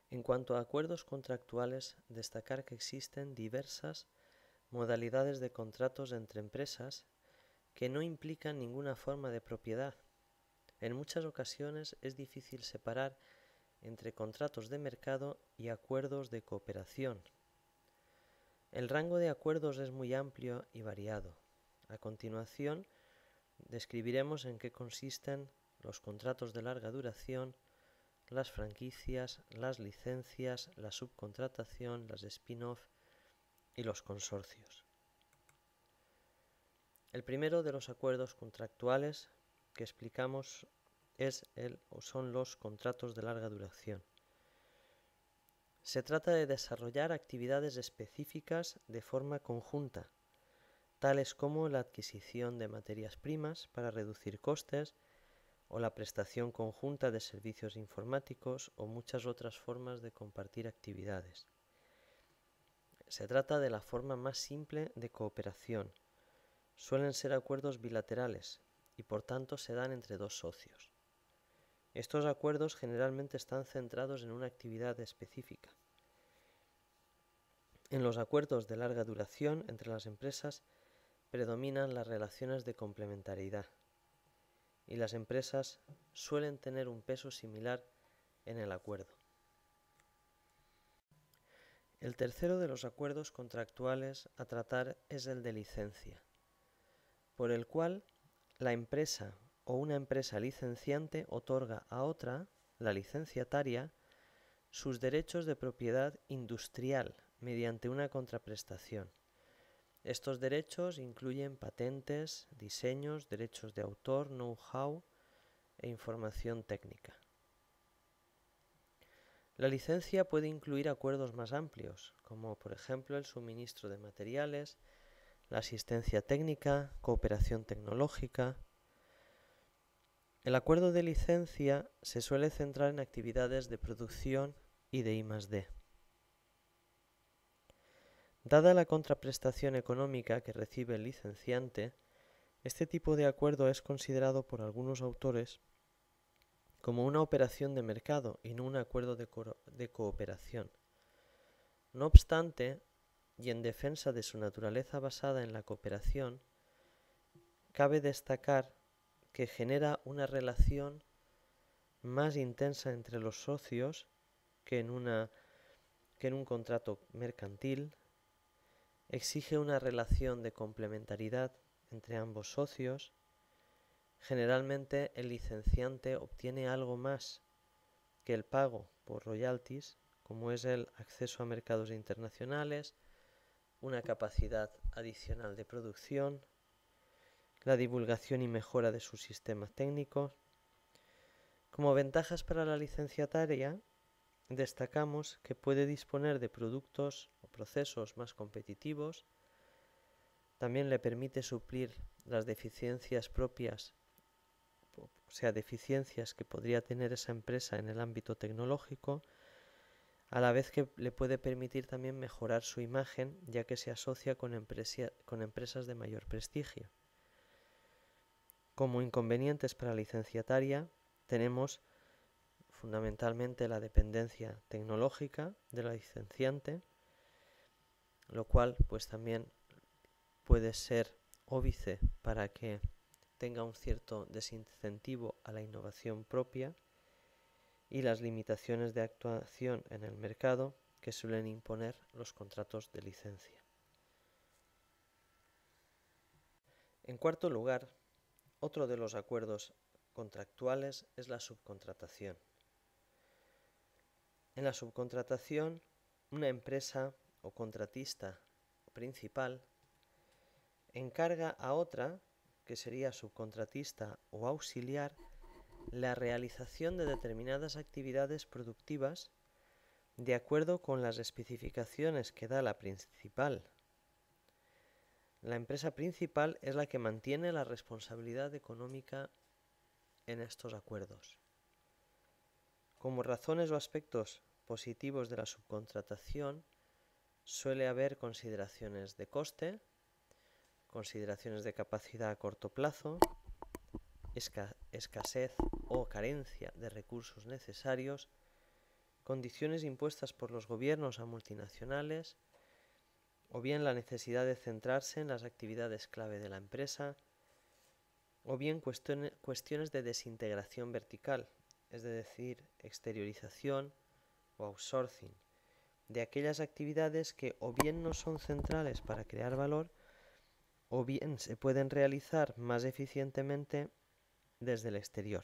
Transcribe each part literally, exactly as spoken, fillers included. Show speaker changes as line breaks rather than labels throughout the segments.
En cuanto a acuerdos contractuales, destacar que existen diversas modalidades de contratos entre empresas que no implican ninguna forma de propiedad. En muchas ocasiones es difícil separar entre contratos de mercado y acuerdos de cooperación. El rango de acuerdos es muy amplio y variado. A continuación, describiremos en qué consisten los contratos de larga duración, las franquicias, las licencias, la subcontratación, las spin-off y los consorcios. El primero de los acuerdos contractuales que explicamos es el, o son los contratos de larga duración. Se trata de desarrollar actividades específicas de forma conjunta, tales como la adquisición de materias primas para reducir costes, o la prestación conjunta de servicios informáticos o muchas otras formas de compartir actividades. Se trata de la forma más simple de cooperación. Suelen ser acuerdos bilaterales y por tanto se dan entre dos socios. Estos acuerdos generalmente están centrados en una actividad específica. En los acuerdos de larga duración entre las empresas predominan las relaciones de complementariedad y las empresas suelen tener un peso similar en el acuerdo. El tercero de los acuerdos contractuales a tratar es el de licencia, por el cual la empresa o una empresa licenciante otorga a otra, la licenciataria, sus derechos de propiedad industrial mediante una contraprestación. Estos derechos incluyen patentes, diseños, derechos de autor, know-how e información técnica. La licencia puede incluir acuerdos más amplios, como por ejemplo el suministro de materiales, la asistencia técnica, cooperación tecnológica. El acuerdo de licencia se suele centrar en actividades de producción y de I más D. Dada la contraprestación económica que recibe el licenciante, este tipo de acuerdo es considerado por algunos autores como una operación de mercado y no un acuerdo de, co de cooperación. No obstante, y en defensa de su naturaleza basada en la cooperación, cabe destacar que genera una relación más intensa entre los socios que en, una, que en un contrato mercantil, exige una relación de complementariedad entre ambos socios. Generalmente el licenciante obtiene algo más que el pago por royalties, como es el acceso a mercados internacionales, una capacidad adicional de producción, la divulgación y mejora de sus sistemas técnicos. Como ventajas para la licenciataria, destacamos que puede disponer de productos o procesos más competitivos, también le permite suplir las deficiencias propias, o sea, deficiencias que podría tener esa empresa en el ámbito tecnológico, a la vez que le puede permitir también mejorar su imagen, ya que se asocia con, empresa, con empresas de mayor prestigio. Como inconvenientes para la licenciataria tenemos fundamentalmente la dependencia tecnológica de la licenciante, lo cual pues también puede ser óbice para que tenga un cierto desincentivo a la innovación propia, y las limitaciones de actuación en el mercado que suelen imponer los contratos de licencia. En cuarto lugar, otro de los acuerdos contractuales es la subcontratación. En la subcontratación, una empresa o contratista principal encarga a otra, que sería subcontratista o auxiliar, la realización de determinadas actividades productivas de acuerdo con las especificaciones que da la principal. La empresa principal es la que mantiene la responsabilidad económica en estos acuerdos. Como razones o aspectos positivos de la subcontratación, suele haber consideraciones de coste, consideraciones de capacidad a corto plazo, esca- escasez o carencia de recursos necesarios condiciones impuestas por los gobiernos a multinacionales, o bien la necesidad de centrarse en las actividades clave de la empresa, o bien cuestiones de desintegración vertical, es decir, exteriorización o outsourcing, de aquellas actividades que o bien no son centrales para crear valor, o bien se pueden realizar más eficientemente desde el exterior.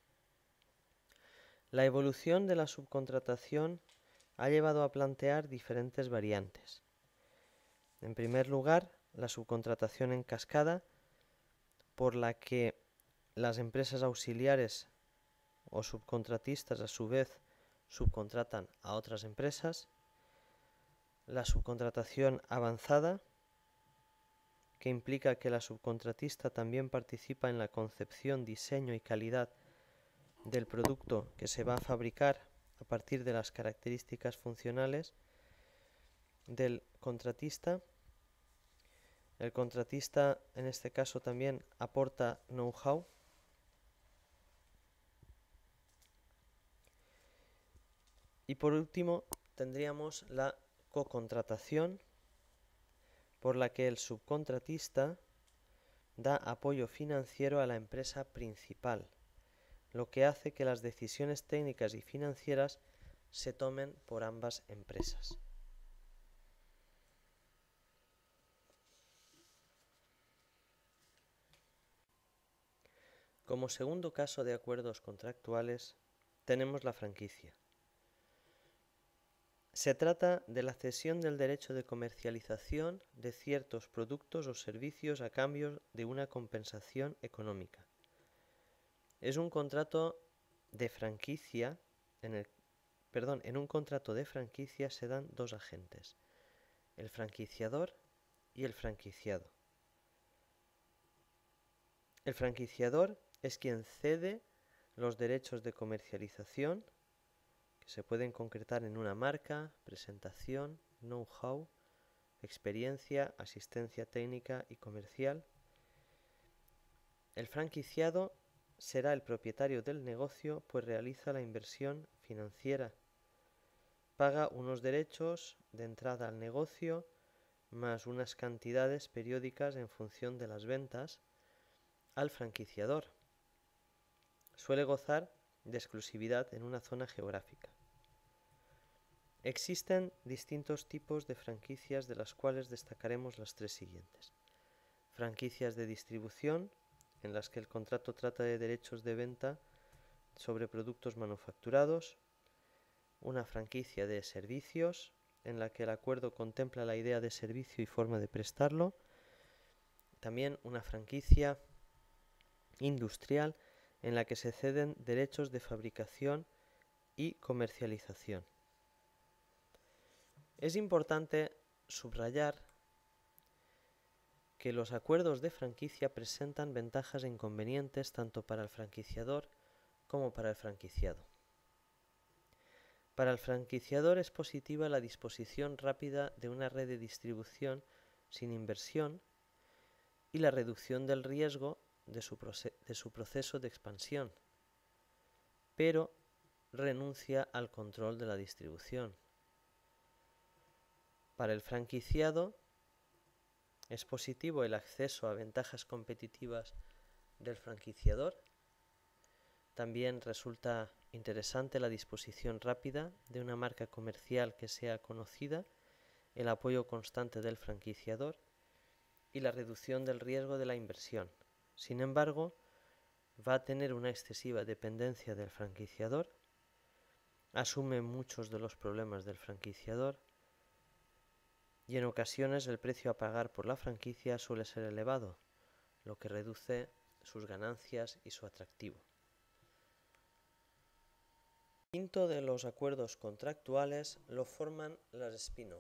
La evolución de la subcontratación ha llevado a plantear diferentes variantes. En primer lugar, la subcontratación en cascada, por la que las empresas auxiliares o subcontratistas a su vez subcontratan a otras empresas. La subcontratación avanzada, que implica que la subcontratista también participa en la concepción, diseño y calidad del producto que se va a fabricar a partir de las características funcionales del contratista. El contratista en este caso también aporta know-how. Y por último tendríamos la cocontratación, por la que el subcontratista da apoyo financiero a la empresa principal, lo que hace que las decisiones técnicas y financieras se tomen por ambas empresas. Como segundo caso de acuerdos contractuales, tenemos la franquicia. Se trata de la cesión del derecho de comercialización de ciertos productos o servicios a cambio de una compensación económica. Es un contrato de franquicia, en el, perdón, en un contrato de franquicia se dan dos agentes, el franquiciador y el franquiciado. El franquiciador es quien cede los derechos de comercialización, que se pueden concretar en una marca, presentación, know-how, experiencia, asistencia técnica y comercial. El franquiciado será el propietario del negocio, pues realiza la inversión financiera, paga unos derechos de entrada al negocio, más unas cantidades periódicas en función de las ventas, al franquiciador. Suele gozar de exclusividad en una zona geográfica. Existen distintos tipos de franquicias, de las cuales destacaremos las tres siguientes. Franquicias de distribución, en las que el contrato trata de derechos de venta sobre productos manufacturados. Una franquicia de servicios, en la que el acuerdo contempla la idea de servicio y forma de prestarlo. También una franquicia industrial, en la que se ceden derechos de fabricación y comercialización. Es importante subrayar que los acuerdos de franquicia presentan ventajas e inconvenientes tanto para el franquiciador como para el franquiciado. Para el franquiciador es positiva la disposición rápida de una red de distribución sin inversión y la reducción del riesgo de su, de su proceso de expansión, pero renuncia al control de la distribución. Para el franquiciado es positivo el acceso a ventajas competitivas del franquiciador. También resulta interesante la disposición rápida de una marca comercial que sea conocida, el apoyo constante del franquiciador y la reducción del riesgo de la inversión. Sin embargo, va a tener una excesiva dependencia del franquiciador, asume muchos de los problemas del franquiciador y en ocasiones el precio a pagar por la franquicia suele ser elevado, lo que reduce sus ganancias y su atractivo. El quinto de los acuerdos contractuales lo forman las spin-off.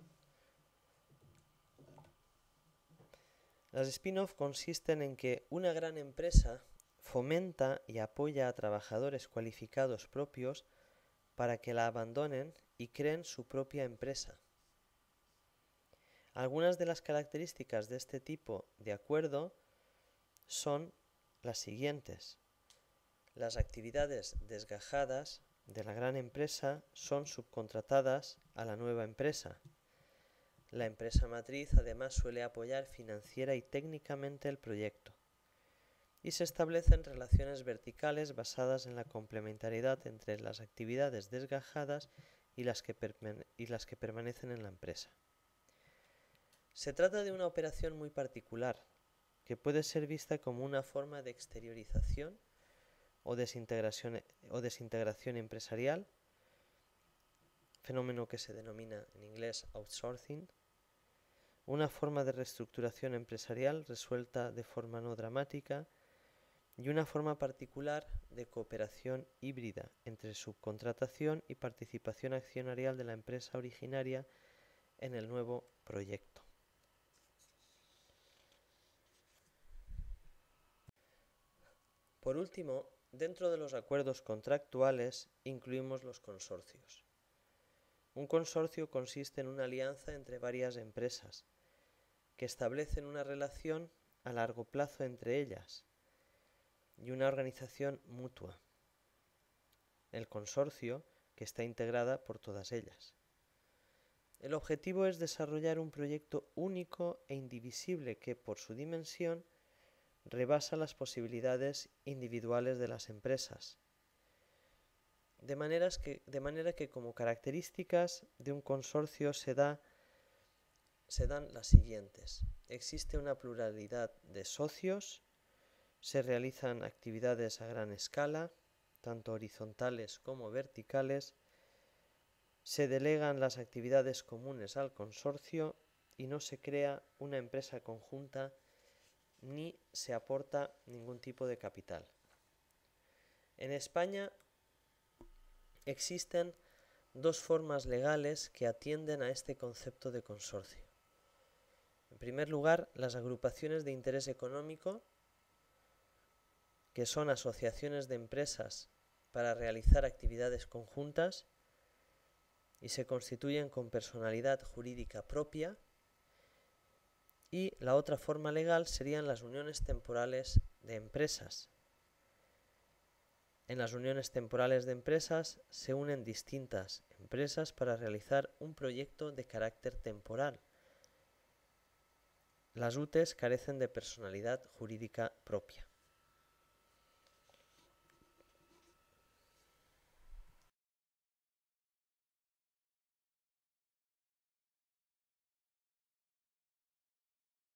Las spin-off consisten en que una gran empresa fomenta y apoya a trabajadores cualificados propios para que la abandonen y creen su propia empresa. Algunas de las características de este tipo de acuerdo son las siguientes: las actividades desgajadas de la gran empresa son subcontratadas a la nueva empresa. La empresa matriz además suele apoyar financiera y técnicamente el proyecto. Y se establecen relaciones verticales basadas en la complementariedad entre las actividades desgajadas y las que, y las que permanecen en la empresa. Se trata de una operación muy particular, que puede ser vista como una forma de exteriorización o desintegración, o desintegración empresarial, fenómeno que se denomina en inglés outsourcing, una forma de reestructuración empresarial resuelta de forma no dramática y una forma particular de cooperación híbrida entre subcontratación y participación accionarial de la empresa originaria en el nuevo proyecto. Por último, dentro de los acuerdos contractuales incluimos los consorcios. Un consorcio consiste en una alianza entre varias empresas que establecen una relación a largo plazo entre ellas y una organización mutua, el consorcio, que está integrada por todas ellas. El objetivo es desarrollar un proyecto único e indivisible que, por su dimensión, rebasa las posibilidades individuales de las empresas. De, maneras que, de manera que como características de un consorcio se, da, se dan las siguientes. Existe una pluralidad de socios, se realizan actividades a gran escala, tanto horizontales como verticales, se delegan las actividades comunes al consorcio y no se crea una empresa conjunta ni se aporta ningún tipo de capital. En España existen dos formas legales que atienden a este concepto de consorcio. En primer lugar, las agrupaciones de interés económico, que son asociaciones de empresas para realizar actividades conjuntas y se constituyen con personalidad jurídica propia. Y la otra forma legal serían las uniones temporales de empresas. En las uniones temporales de empresas se unen distintas empresas para realizar un proyecto de carácter temporal. Las U T E s carecen de personalidad jurídica propia.